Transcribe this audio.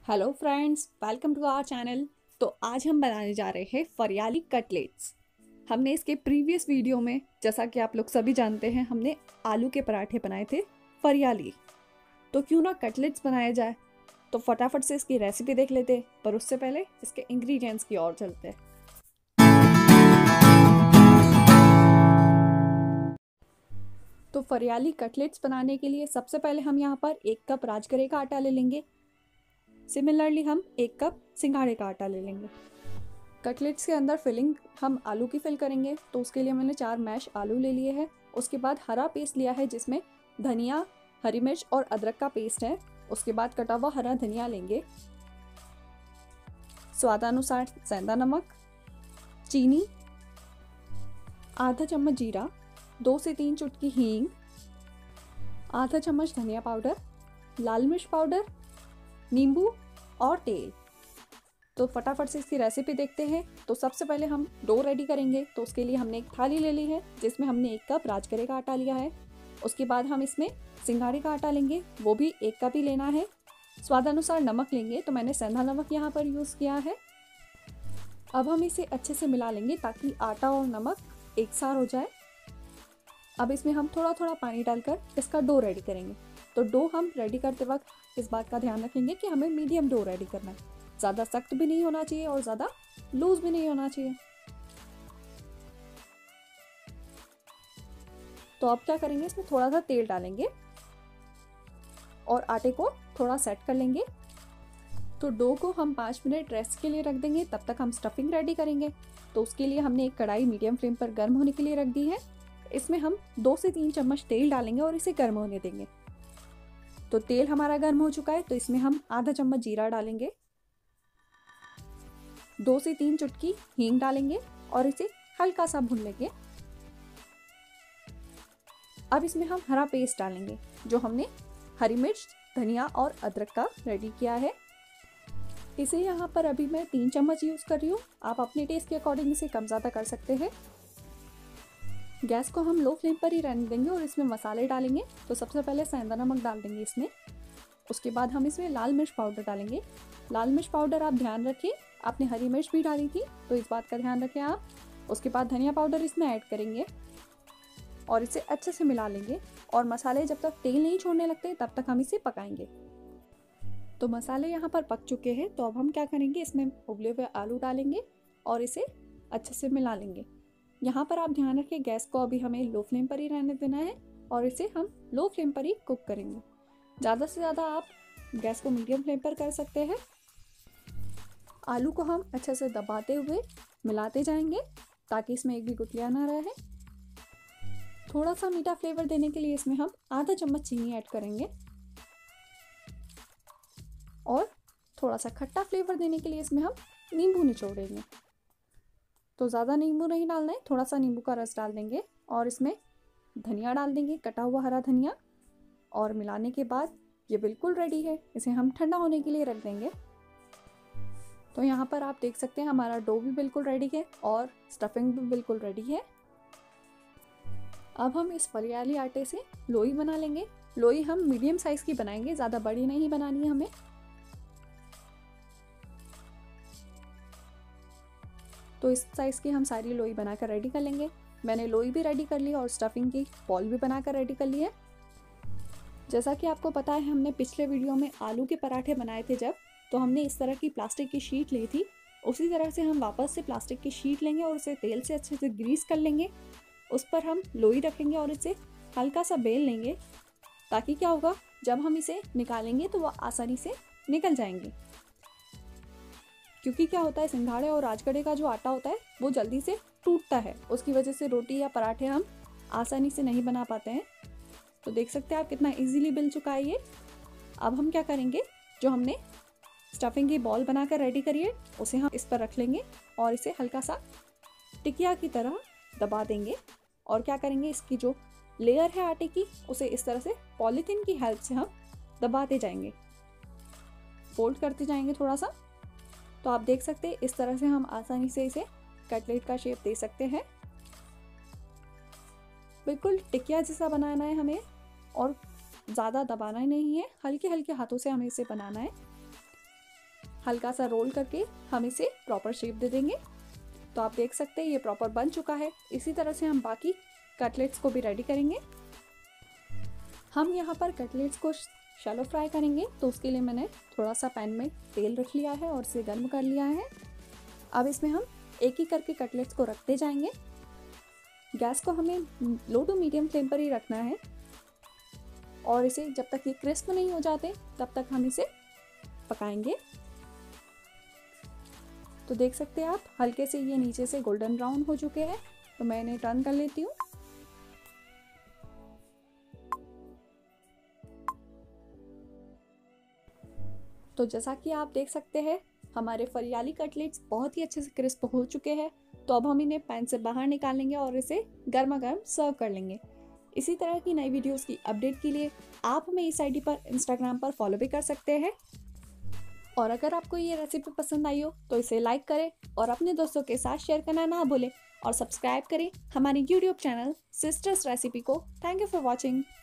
Hello friends, welcome to our channel. तो आज हम बनाने जा रहे हैं फरियाली कटलेट्स। हमने इसके प्रीवियस वीडियो में, जैसा कि आप लोग सभी जानते हैं, हमने आलू के पराठे बनाए थे फरियाली। तो क्यों ना कटलेट्स बनाया जाए। तो फटाफट से इसकी रेसिपी देख लेते हैं, पर उससे पहले इसके इंग्रेडिएंट्स की ओर चलते हैं। तो फरियाली कटलेट्स बनाने के लिए सबसे पहले हम यहाँ पर 1 कप राजगिरे का आटा ले लेंगे। सिमिलरली हम 1 कप सिंघाड़े का आटा ले लेंगे। कटलेट्स के अंदर फिलिंग हम आलू की फिल करेंगे, तो उसके लिए मैंने 4 मैश आलू ले लिए हैं। उसके बाद हरा पेस्ट लिया है, जिसमें धनिया, हरी मिर्च और अदरक का पेस्ट है। उसके बाद कटा हुआ हरा धनिया लेंगे, स्वादानुसार सेंधा नमक, चीनी, आधा चम्मच जीरा, 2 से 3 चुटकी हींग, आधा चम्मच धनिया पाउडर, लाल मिर्च पाउडर, नींबू और तेल। तो फटाफट से इसकी रेसिपी देखते हैं। तो सबसे पहले हम डो रेडी करेंगे। तो उसके लिए हमने एक थाली ले ली है, जिसमें हमने 1 कप राजगिरे का आटा लिया है। उसके बाद हम इसमें सिंघाड़े का आटा लेंगे, वो भी 1 कप ही लेना है। स्वादानुसार नमक लेंगे, तो मैंने सेंधा नमक यहाँ पर यूज़ किया है। अब हम इसे अच्छे से मिला लेंगे ताकि आटा और नमक एक साथ हो जाए। अब इसमें हम थोड़ा थोड़ा पानी डालकर इसका डो रेडी करेंगे। तो डो हम रेडी करते वक्त इस बात का ध्यान रखेंगे कि हमें मीडियम डो रेडी करना है। ज़्यादा सख्त भी नहीं होना चाहिए और ज़्यादा लूज भी नहीं होना चाहिए। तो अब क्या करेंगे, इसमें थोड़ा सा तेल डालेंगे और आटे को थोड़ा सेट कर लेंगे। तो डो को हम 5 मिनट रेस्ट के लिए रख देंगे। तब तक हम स्टफिंग रेडी करेंगे। तो उसके लिए हमने एक कढ़ाई मीडियम फ्लेम पर गर्म होने के लिए रख दी है। इसमें हम 2 से 3 चम्मच तेल डालेंगे और इसे गर्म होने देंगे। तो तेल हमारा गर्म हो चुका है, तो इसमें हम आधा चम्मच जीरा डालेंगे, 2 से 3 चुटकी हींग डालेंगे और इसे हल्का सा भून लेंगे। अब इसमें हम हरा पेस्ट डालेंगे, जो हमने हरी मिर्च, धनिया और अदरक का रेडी किया है। इसे यहाँ पर अभी मैं 3 चम्मच यूज़ कर रही हूँ। आप अपने टेस्ट के अकॉर्डिंग इसे कम ज़्यादा कर सकते हैं। गैस को हम लो फ्लेम पर ही रहने देंगे और इसमें मसाले डालेंगे। तो सबसे पहले सेंधा नमक डाल देंगे इसमें। उसके बाद हम इसमें लाल मिर्च पाउडर डालेंगे। लाल मिर्च पाउडर आप ध्यान रखें, आपने हरी मिर्च भी डाली थी, तो इस बात का ध्यान रखें आप। उसके बाद धनिया पाउडर इसमें ऐड करेंगे और इसे अच्छे से मिला लेंगे। और मसाले जब तक तेल नहीं छोड़ने लगते तब तक हम इसे पकाएंगे। तो मसाले यहाँ पर पक चुके हैं। तो अब हम क्या करेंगे, इसमें उबले हुए आलू डालेंगे और इसे अच्छे से मिला लेंगे। यहाँ पर आप ध्यान रखें, गैस को अभी हमें लो फ्लेम पर ही रहने देना है और इसे हम लो फ्लेम पर ही कुक करेंगे। ज़्यादा से ज़्यादा आप गैस को मीडियम फ्लेम पर कर सकते हैं। आलू को हम अच्छे से दबाते हुए मिलाते जाएंगे ताकि इसमें एक भी गुठलियाँ ना रहे। थोड़ा सा मीठा फ्लेवर देने के लिए इसमें हम आधा चम्मच चीनी ऐड करेंगे और थोड़ा सा खट्टा फ्लेवर देने के लिए इसमें हम नींबू निचोड़ेंगे। तो ज़्यादा नींबू नहीं डालना है, थोड़ा सा नींबू का रस डाल देंगे और इसमें धनिया डाल देंगे, कटा हुआ हरा धनिया। और मिलाने के बाद ये बिल्कुल रेडी है। इसे हम ठंडा होने के लिए रख देंगे। तो यहाँ पर आप देख सकते हैं हमारा डो भी बिल्कुल रेडी है और स्टफिंग भी बिल्कुल रेडी है। अब हम इस फरियाली आटे से लोई बना लेंगे। लोई हम मीडियम साइज़ की बनाएंगे, ज़्यादा बड़ी नहीं बनानी है हमें। तो इस साइज़ की हम सारी लोई बनाकर रेडी कर लेंगे। मैंने लोई भी रेडी कर ली और स्टफिंग की बॉल भी बनाकर रेडी कर ली है। जैसा कि आपको पता है, हमने पिछले वीडियो में आलू के पराठे बनाए थे जब, तो हमने इस तरह की प्लास्टिक की शीट ली थी। उसी तरह से हम वापस से प्लास्टिक की शीट लेंगे और उसे तेल से अच्छे से ग्रीस कर लेंगे। उस पर हम लोई रखेंगे और इसे हल्का सा बेल लेंगे, ताकि क्या होगा, जब हम इसे निकालेंगे तो वह आसानी से निकल जाएंगे। क्योंकि क्या होता है, सिंघाड़े और राजगरे का जो आटा होता है वो जल्दी से टूटता है। उसकी वजह से रोटी या पराठे हम आसानी से नहीं बना पाते हैं। तो देख सकते हैं आप कितना इजीली बिल चुका है ये। अब हम क्या करेंगे, जो हमने स्टफिंग की बॉल बनाकर रेडी करी है उसे हम इस पर रख लेंगे और इसे हल्का सा टिकिया की तरह दबा देंगे। और क्या करेंगे, इसकी जो लेयर है आटे की, उसे इस तरह से पॉलीथीन की हेल्प से हम दबाते जाएंगे, फोल्ड करते जाएंगे थोड़ा सा। तो आप देख सकते हैं इस तरह से हम आसानी से इसे कटलेट का शेप दे सकते हैं। बिल्कुल टिकिया जैसा बनाना है हमें और ज़्यादा दबाना ही नहीं है, हल्के हल्के हाथों से हमें इसे बनाना है। हल्का सा रोल करके हम इसे प्रॉपर शेप दे देंगे। तो आप देख सकते हैं ये प्रॉपर बन चुका है। इसी तरह से हम बाकी कटलेट्स को भी रेडी करेंगे। हम यहाँ पर कटलेट्स को शैलो फ्राई करेंगे, तो उसके लिए मैंने थोड़ा सा पैन में तेल रख लिया है और इसे गर्म कर लिया है। अब इसमें हम एक ही करके कटलेट्स को रखते जाएंगे। गैस को हमें लो टू मीडियम फ्लेम पर ही रखना है और इसे जब तक ये क्रिस्प नहीं हो जाते तब तक हम इसे पकाएंगे। तो देख सकते हैं आप हल्के से ये नीचे से गोल्डन ब्राउन हो चुके हैं, तो मैं इन्हें टर्न कर लेती हूँ। तो जैसा कि आप देख सकते हैं हमारे फरियाली कटलेट्स बहुत ही अच्छे से क्रिस्प हो चुके हैं। तो अब हम इन्हें पैन से बाहर निकालेंगे और इसे गर्मा गर्म सर्व कर लेंगे। इसी तरह की नई वीडियोस की अपडेट के लिए आप हमें इस आईडी पर इंस्टाग्राम पर फॉलो भी कर सकते हैं। और अगर आपको ये रेसिपी पसंद आई हो तो इसे लाइक करें और अपने दोस्तों के साथ शेयर करना ना भूलें और सब्सक्राइब करें हमारे यूट्यूब चैनल सिस्टर्स रेसिपी को। Thank you for watching.